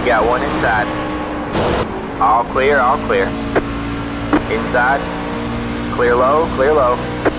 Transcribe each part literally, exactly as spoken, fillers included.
Got one inside. All clear, all clear. Inside. Clear low, clear low.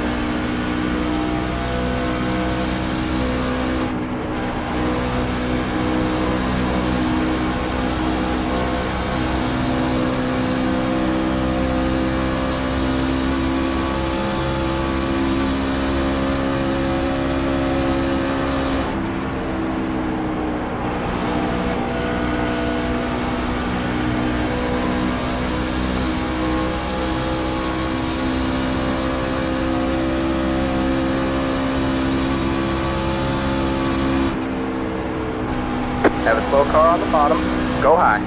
Have a slow car on the bottom. Go high.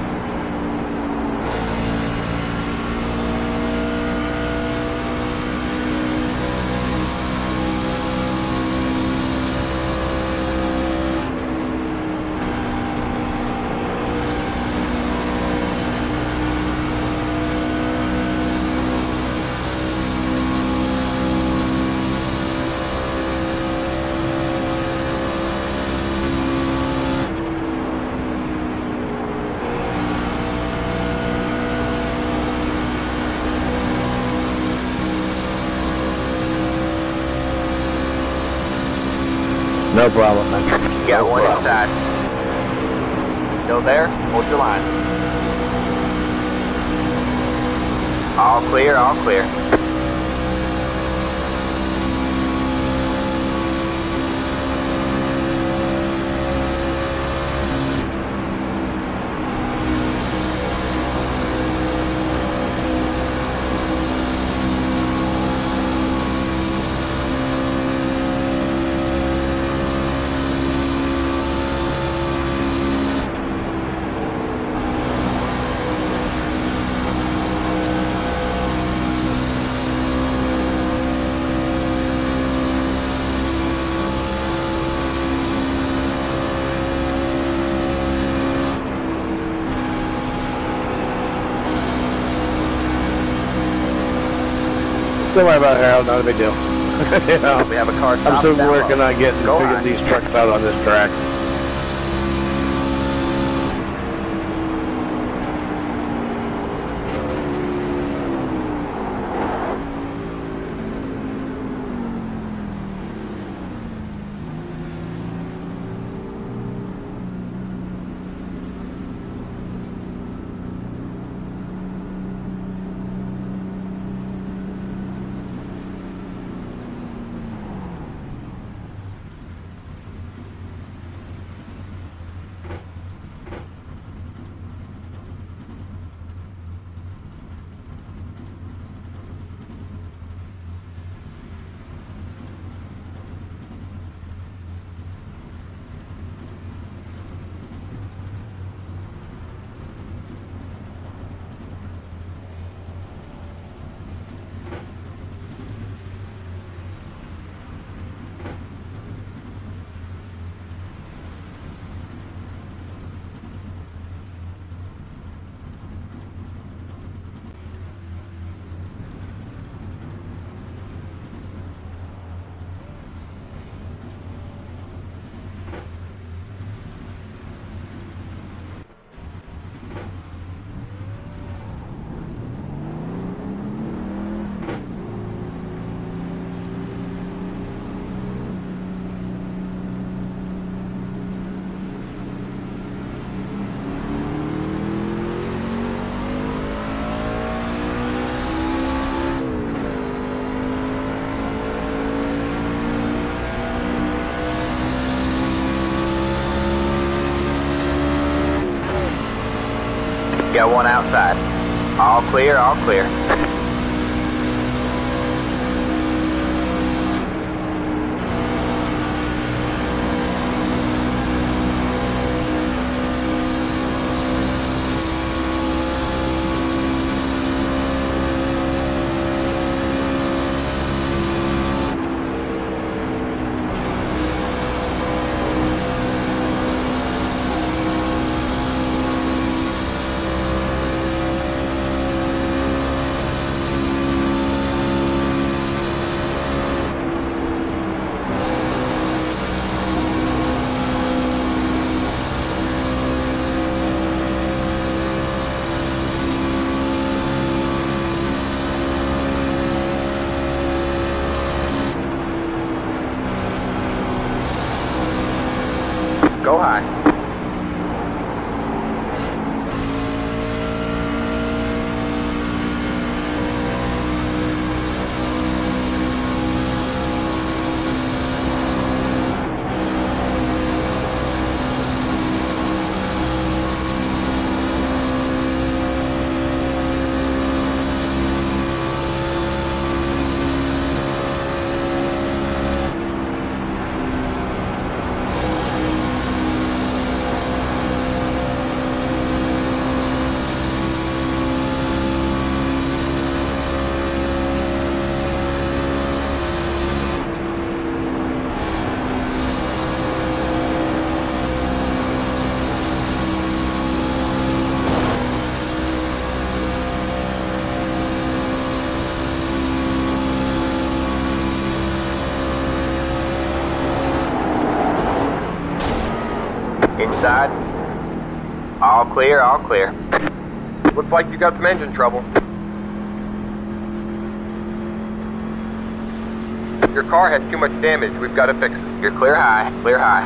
No problem, man. Got No one problem. inside. Still there? Hold your line. All clear, all clear. Don't worry about it, Harold. Not a big deal. You know, We have a car I'm stopped still down working low. on getting Go figuring high. these trucks out on this track. Got one outside. All clear, all clear. Inside. All clear, all clear. Looks like you got some engine trouble. Your car has too much damage. We've got to fix it. You're clear high, clear high.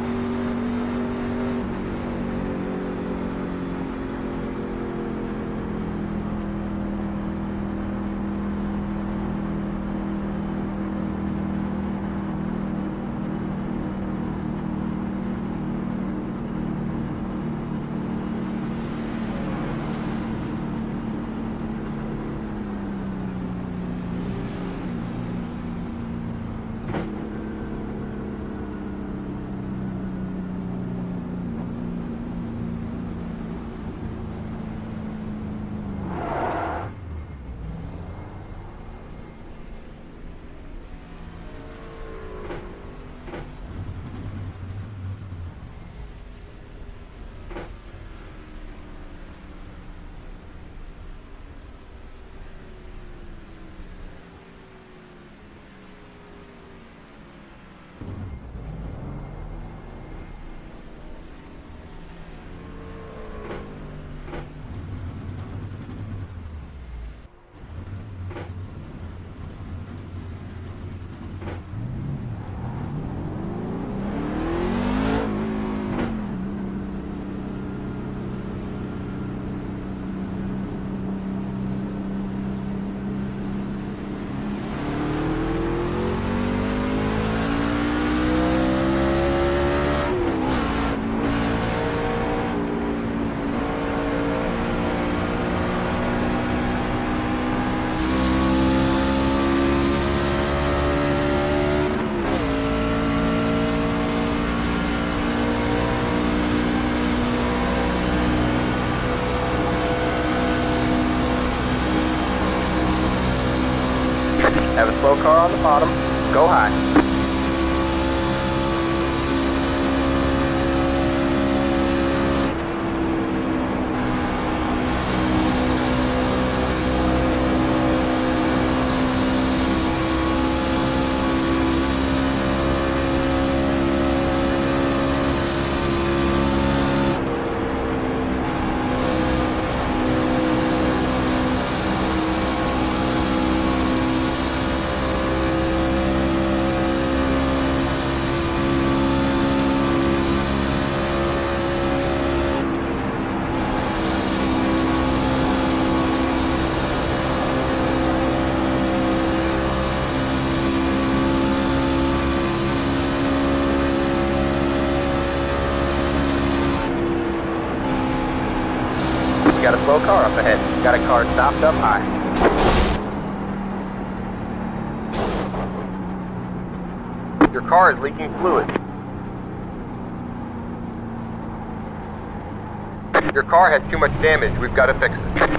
Have a slow car on the bottom. Go high. Got a slow car up ahead. Got a car stopped up high. Your car is leaking fluid. Your car has too much damage. We've got to fix it.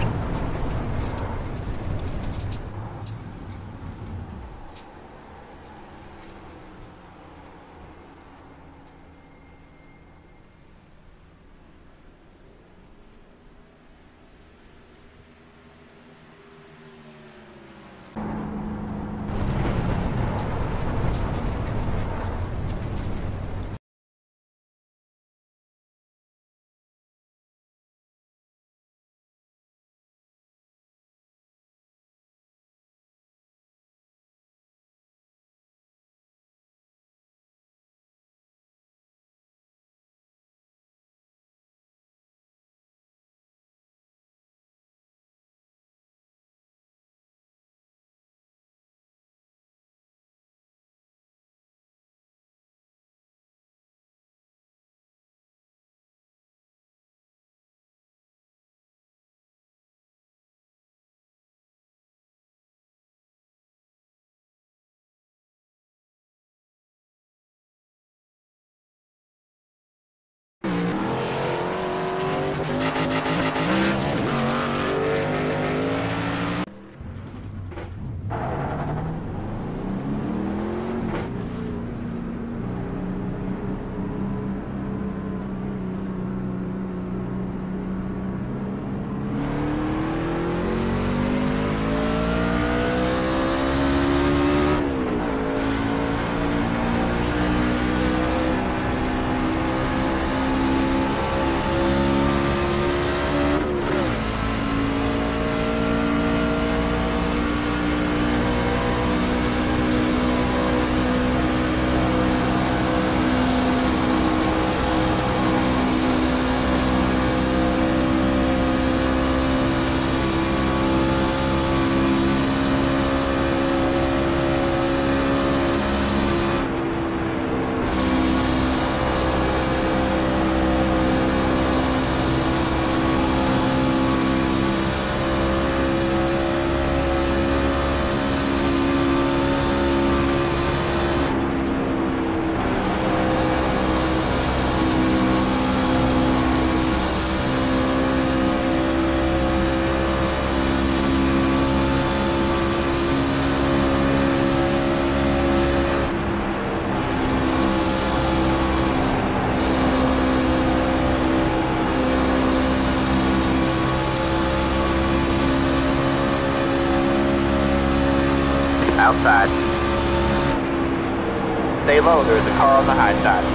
Outside. Stay low, there is a car on the high side.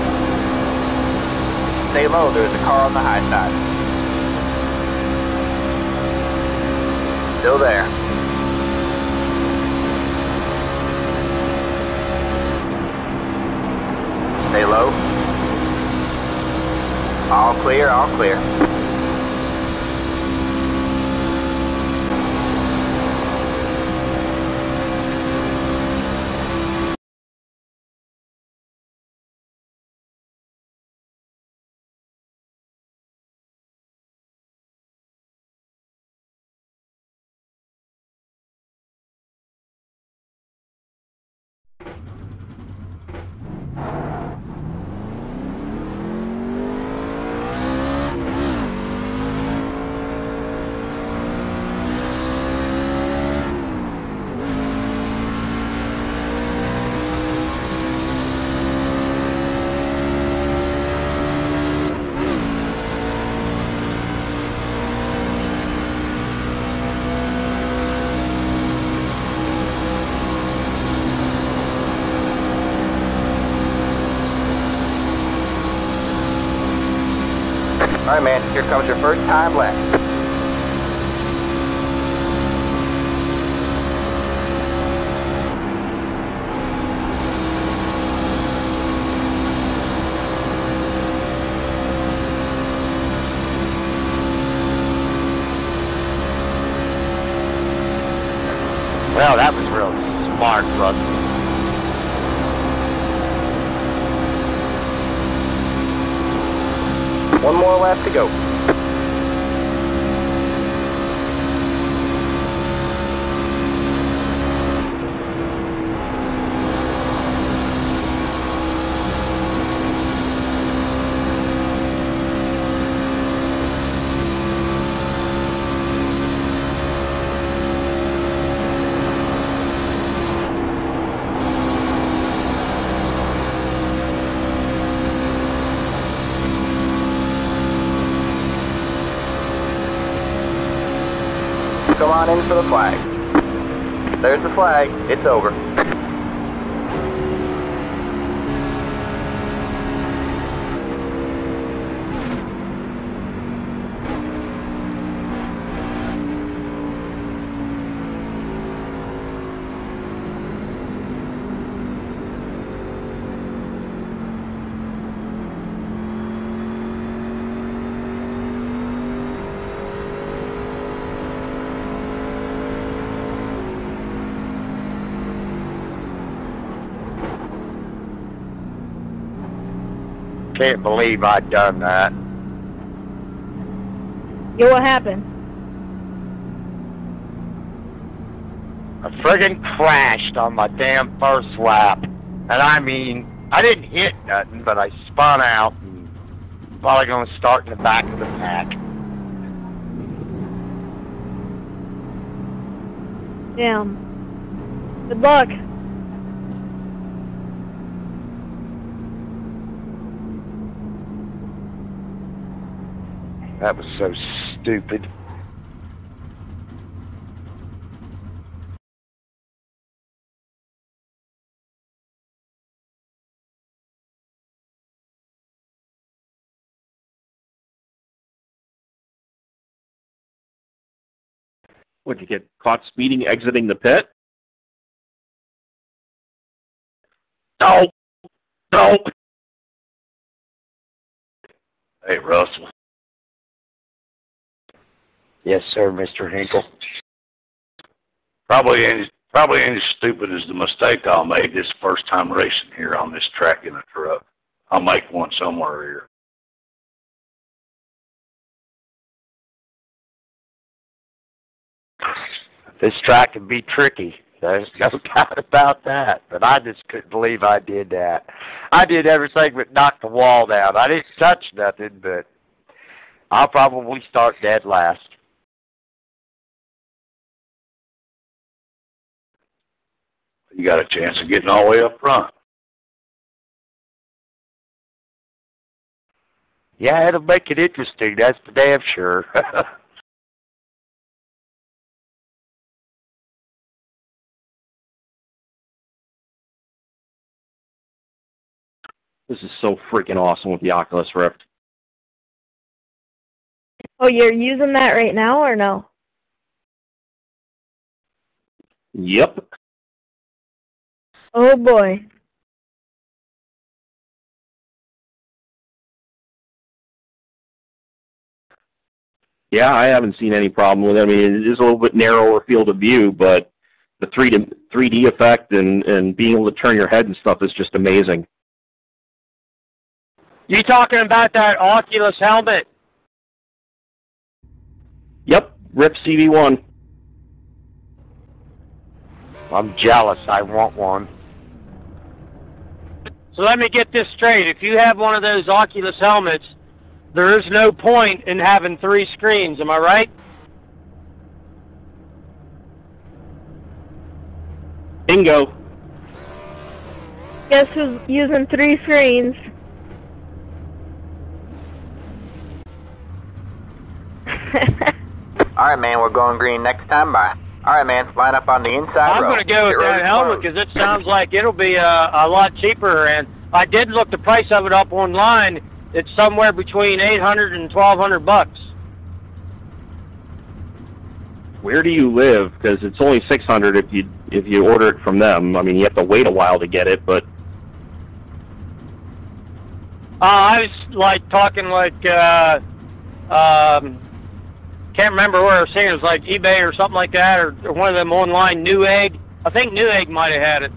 Stay low, there is a car on the high side. Still there. Stay low. All clear, all clear. All right, man, here comes your first time left. Well, that was real smart, Russell. One more lap to go. Come on in for the flag. There's the flag. It's over. Can't believe I'd done that. Yeah, what happened? I friggin' crashed on my damn first lap. And I mean, I didn't hit nothing, but I spun out and probably gonna start in the back of the pack. Damn. Good luck. That was so stupid. Would you get caught speeding exiting the pit? No! No! Hey, Russell. Yes, sir, Mister Hinkle. Probably ain't, probably ain't as stupid as the mistake I made this first time racing here on this track in a truck. I'll make one somewhere here. This track can be tricky. There's no doubt about that. But I just couldn't believe I did that. I did everything but knock the wall down. I didn't touch nothing, but I'll probably start dead last. You got a chance of getting all the way up front. Yeah, it'll make it interesting. That's for damn sure. This is so freaking awesome with the Oculus Rift. Oh, you're using that right now or no? Yep. Oh boy. Yeah, I haven't seen any problem with it. I mean, it is a little bit narrower field of view, but the three D, three D effect and, and being able to turn your head and stuff is just amazing. You talking about that Oculus helmet? Yep, Rift C V one. I'm jealous. I want one. So let me get this straight. If you have one of those Oculus helmets, there is no point in having three screens. Am I right? Bingo. Guess who's using three screens? Alright, man, we're going green next time. Bye. Alright, man, line up on the inside I'm row. going to go with Get ready that to helmet close. because it sounds like it'll be a, a lot cheaper. And I did look the price of it up online. It's somewhere between eight hundred and twelve hundred bucks. Where do you live? Because it's only six hundred if you if you order it from them. I mean, you have to wait a while to get it, but Uh, I was like talking like uh, um, can't remember where I was saying it was like eBay or something like that, or, or one of them online Newegg. I think Newegg might have had it.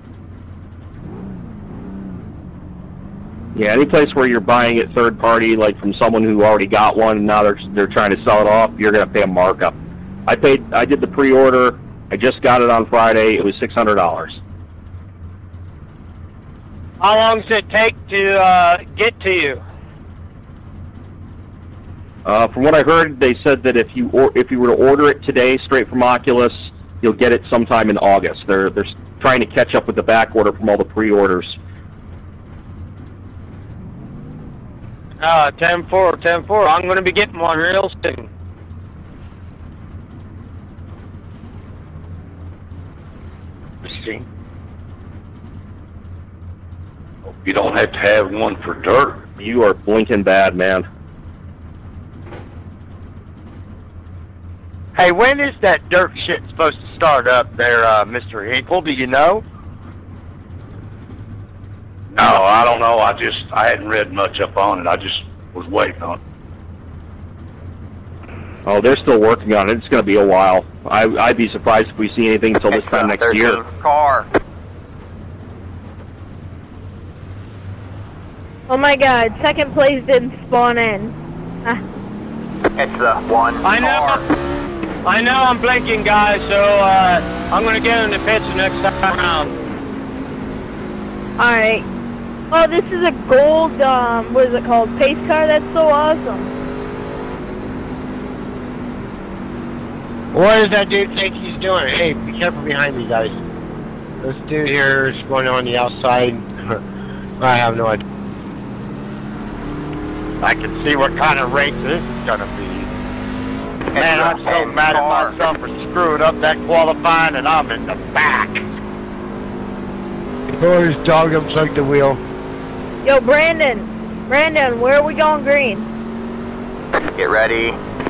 yeah, any place where you're buying it third party, like from someone who already got one and now they're they're trying to sell it off, you're gonna pay a markup. I paid. I did the pre-order. I just got it on Friday. It was six hundred dollars. How long does it take to uh, get to you? Uh, from what I heard, they said that if you or, if you were to order it today straight from Oculus, you'll get it sometime in August. They're they're trying to catch up with the back order from all the pre-orders. Uh, ten four, ten four. I'm going to be getting one real soon. See? You don't have to have one for dirt. You are blinking bad, man. Hey, when is that dirt shit supposed to start up there, uh, Mister Hinkle? Do you know? No, I don't know. I just, I hadn't read much up on it. I just was waiting on it. Oh, they're still working on it. It's going to be a while. I, I'd be surprised if we see anything until this It's time the next year. thirteenth car. Oh my god, second place didn't spawn in. Ah. It's the one I know. car. I know I'm blinking, guys, so uh, I'm going to get in the pits the next time around. Alright. Oh, this is a gold, um, what is it called? Pace car? That's so awesome. What does that dude think he's doing? Hey, be careful behind me, guys. This dude here is going on the outside. I have no idea. I can see what kind of race this is going to be. Man, I'm so mad at myself for screwing up that qualifying, and I'm in the back. Boys, dog upside the wheel. Yo, Brandon. Brandon, where are we going green? Get ready.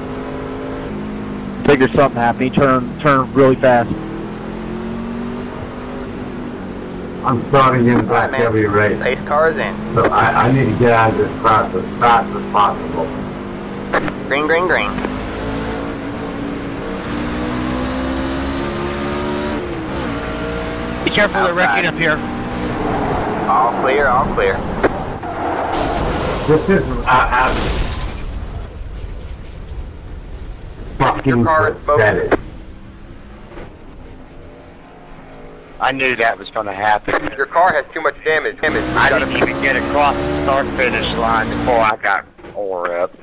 Figure something happening. Turn, turn really fast. I'm starting in Alright, back man. every race, Pace car's in. so I, I need to get out of this crowd as fast as possible. Green, green, green. Be careful, they're wrecking up here. All clear, all clear. This is I, I, fucking Your car is pathetic. focused. I knew that was going to happen. Your car has too much damage. damage. I didn't even get across the start finish line before I got tore up.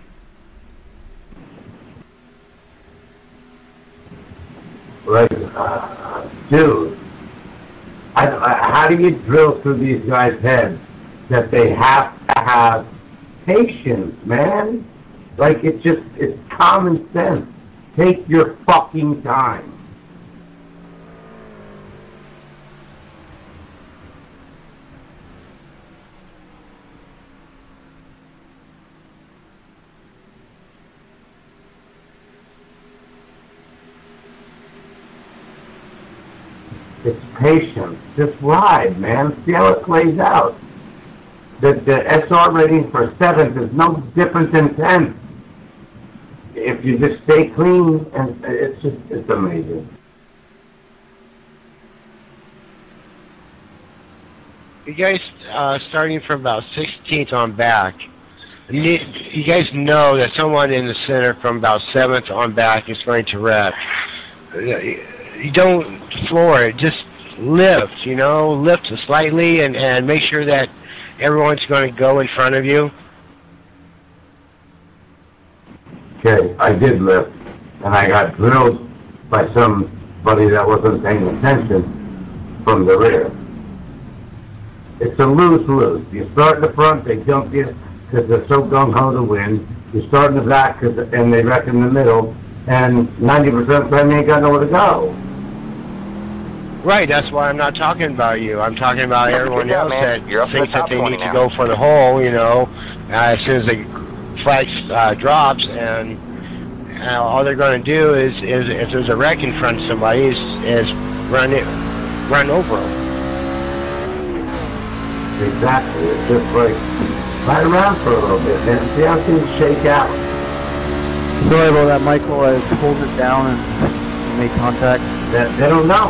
Like, uh, dude, I, I, how do you drill through these guys' heads that they have to have patience, man? Like, it's just, it's common sense. Take your fucking time. It's patience. Just ride, man. See how it plays out. The, the S R rating for seventh is no different than tenth. If you just stay clean, and it's just, it's amazing. You guys, uh, starting from about sixteenth on back, you, you guys know that someone in the center from about seventh on back is going to wreck. You don't floor it, just lift, you know, lift slightly and, and make sure that everyone's going to go in front of you. Okay, I did lift, and I got drilled by somebody that wasn't paying attention from the rear. It's a lose-lose. You start in the front, they jump you because they're so gung-ho to win. You start in the back, cause, and they wreck in the middle, and ninety percent of the time you ain't got nowhere to go. Right, that's why I'm not talking about you. I'm talking about everyone job, else man. that You're up in thinks the that top they twenty need to now. go for the hole, you know, uh, as soon as the flag uh, drops, and uh, all they're going to do is, is, if there's a wreck in front of somebody, is, is run it, run over them. Exactly. It's just like, ride around for a little bit, man. See how things shake out. Sorry about that, Michael. I pulled it down and made contact. They, they don't know.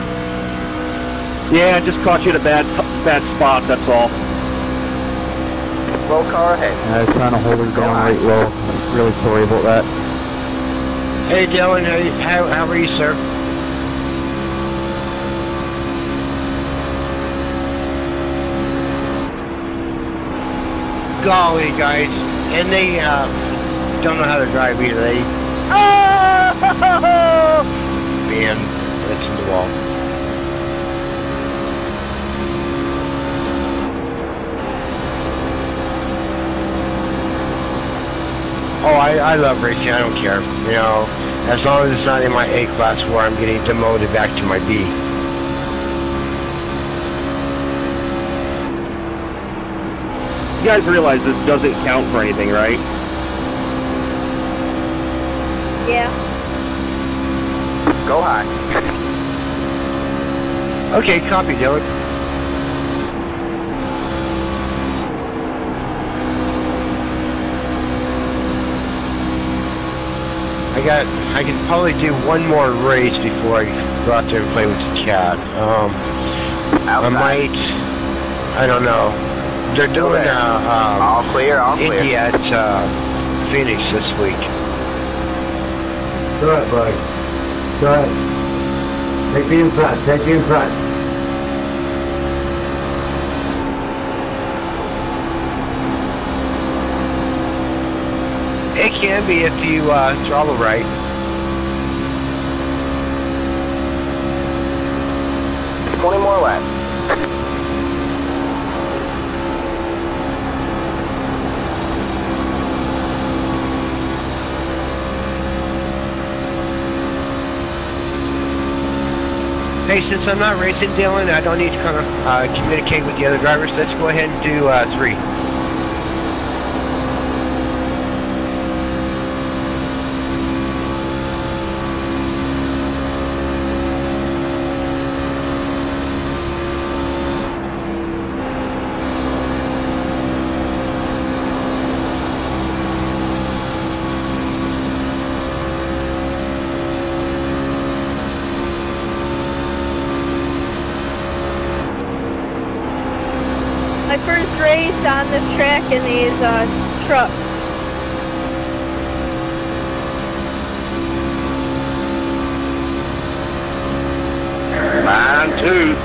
Yeah, just caught you at a bad bad spot, that's all. Roll car ahead. I was trying to hold her down right low. I'm really sorry about that. Hey, Dylan, how, you- how, how are you, sir? Golly, guys, and they uh, don't know how to drive either. They, oh, man, that's in the wall. Oh, I, I love racing. I don't care. You know, as long as it's not in my A class where I'm getting demoted back to my B. You guys realize this doesn't count for anything, right? Yeah. Go high. Okay, copy, Dylan. I got, I can probably do one more race before I go out there and play with the cat. Um, I Outside. might, I don't know. They're doing there. uh, All um, clear, all clear. Indy at uh, Phoenix this week. Go ahead, buddy. Go ahead. Take the inside. Take the inside. It can be if you uh, throttle right. twenty more laps. Hey, since I'm not racing, Dylan, I don't need to kind of uh, communicate with the other drivers. Let's go ahead and do uh, three. My first race on this track in these uh, trucks. Mine too.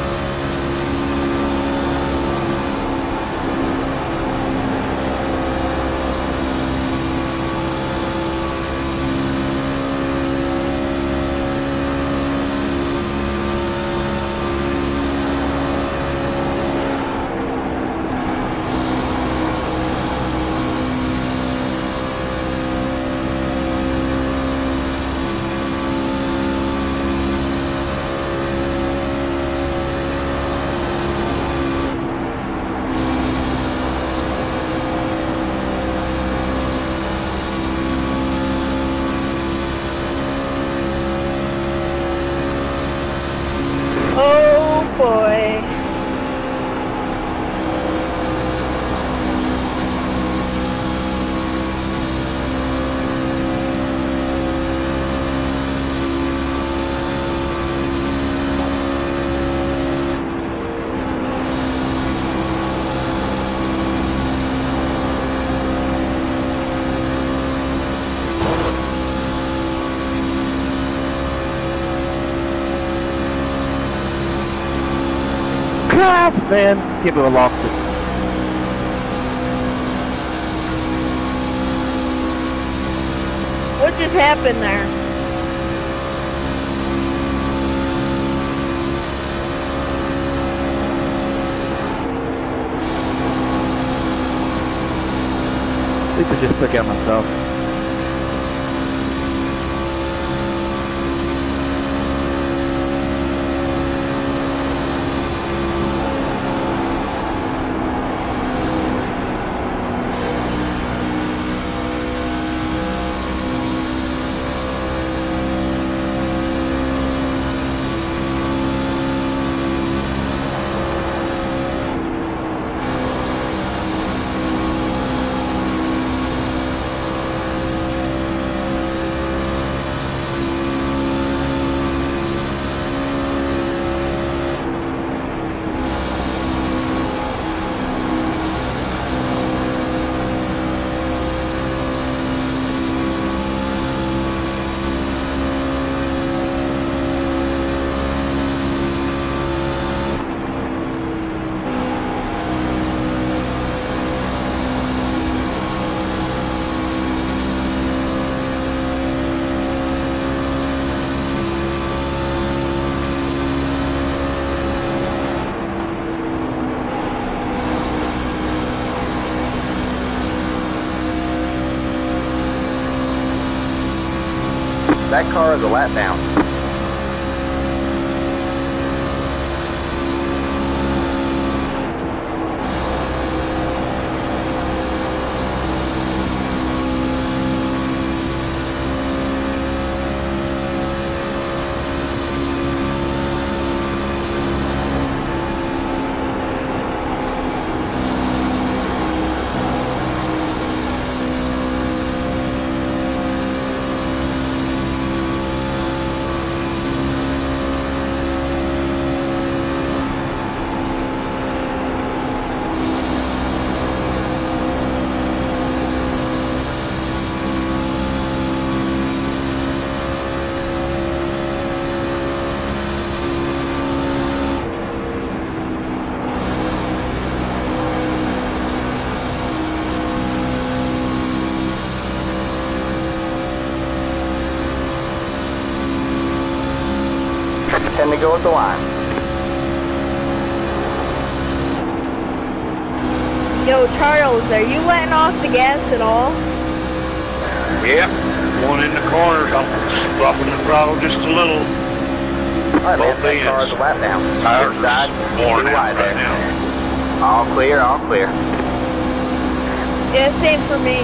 off, man. Can't believe I lost it. What just happened there? I think I just took out myself. That car is a lap down. ten to go at the line. Yo, Charles, are you letting off the gas at all? Yep. One in the corner. I'm dropping the throttle just a little. Alright, man, Both that car is a lap down. Tires Inside, worn too out wide right there. now. All clear, all clear. Yeah, same for me.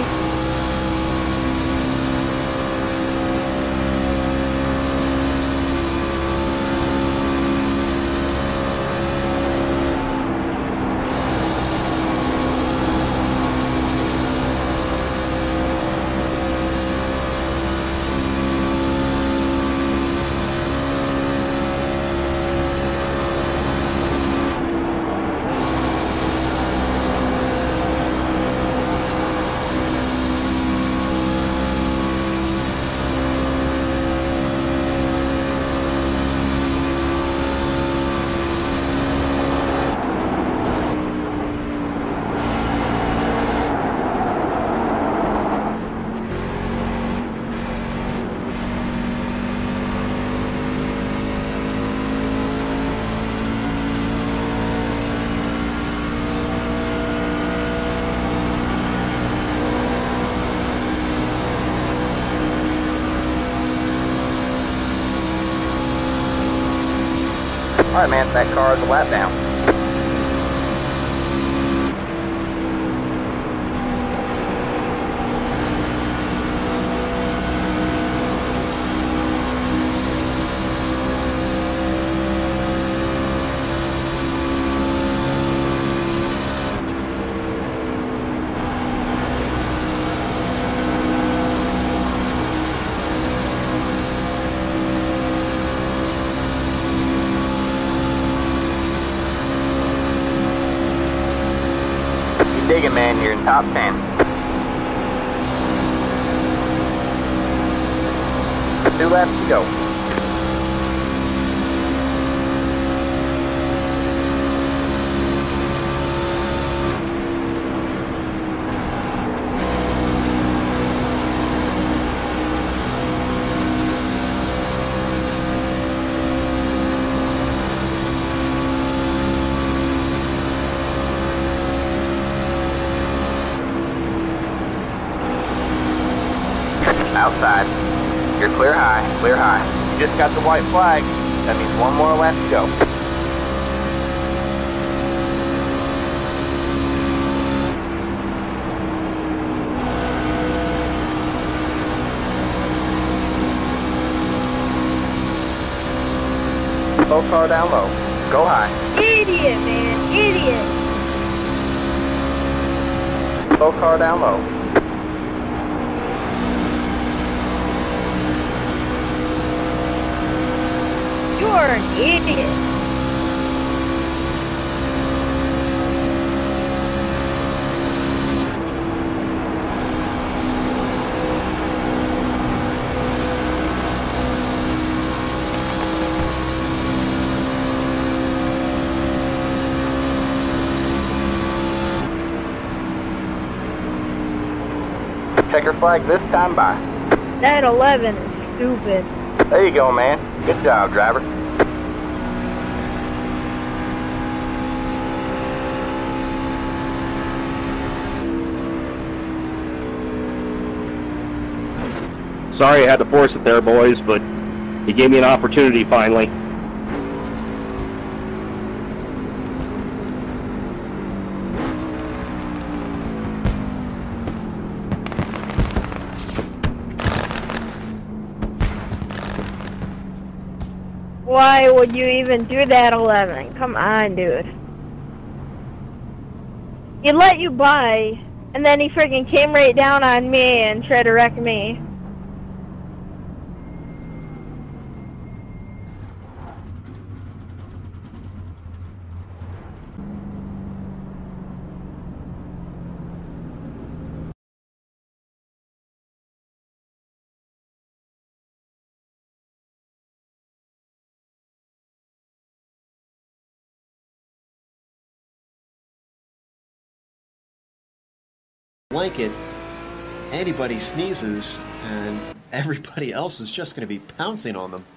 Alright, man, that car is a lap down. Digging, man, you're in top ten. Two laps to go. Outside. You're clear high, clear high. You just got the white flag. That means one more left to go. Slow car down low. Go high. Idiot, man. Idiot. Slow car down low. You're an idiot. Checker flag this time by. That eleven is stupid. There you go, man. Good job, driver. Sorry I had to force it there, boys, but you gave me an opportunity finally. Why would you even do that, eleven? Come on, dude. He let you by, and then he freaking came right down on me and tried to wreck me. Blanket, anybody sneezes and everybody else is just going to be pouncing on them.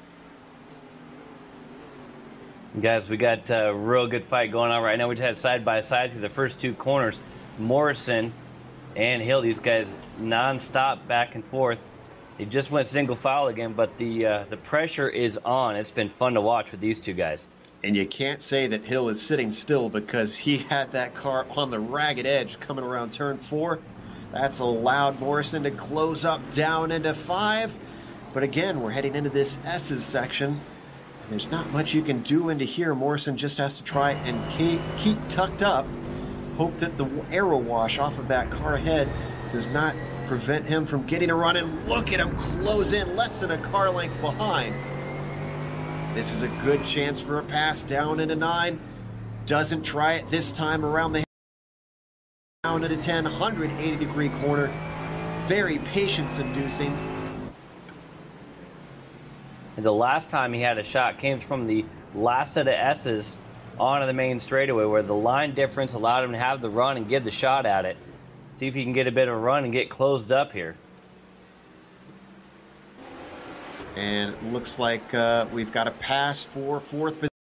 Guys, we got a real good fight going on right now. We just had side by side through the first two corners. Morrison and Hill, these guys non-stop back and forth. They just went single file again, but the uh, the pressure is on. It's been fun to watch with these two guys. And you can't say that Hill is sitting still because he had that car on the ragged edge coming around turn four. That's allowed Morrison to close up down into five. But again, we're heading into this S's section. There's not much you can do into here. Morrison just has to try and keep, keep tucked up. Hope that the aero wash off of that car ahead does not prevent him from getting a run. And look at him close in less than a car length behind. This is a good chance for a pass down into nine. Doesn't try it this time around the down into ten, one hundred eighty degree corner. Very patience-inducing. And the last time he had a shot came from the last set of S's onto the main straightaway where the line difference allowed him to have the run and give the shot at it. See if he can get a bit of a run and get closed up here. And it looks like uh, we've got a pass for fourth position.